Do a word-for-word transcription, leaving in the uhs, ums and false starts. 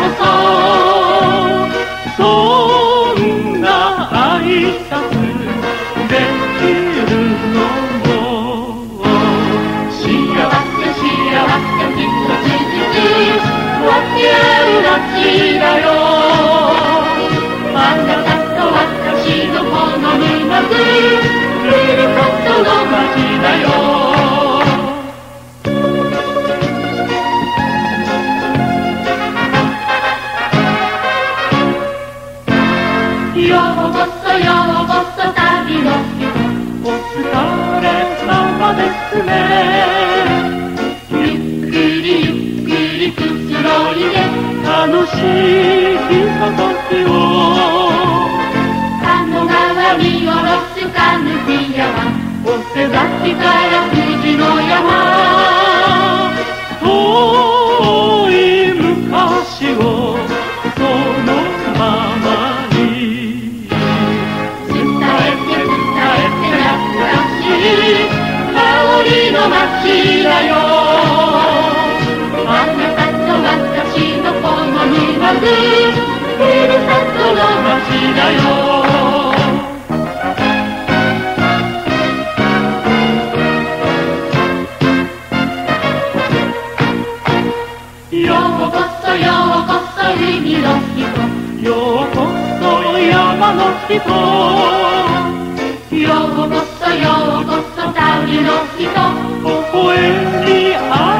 そそんな挨拶できるのも幸せ幸せきっと事実分け合う街だよ。あなたと私のこの沼津ふるさとの街だよ。ようこそようこそ旅の人お疲れ様ですね。ゆっくりゆっくりくつろいで楽しいひとときを鴨川におろすカヌピアはお瀬崎から富士の山遠い昔をそのまま香りの街だよ。あなたと私のこの沼津ふるさとの街だよ。ようこそようこそ海の人ようこそ山の人ようこそようこそ旅の人微笑み合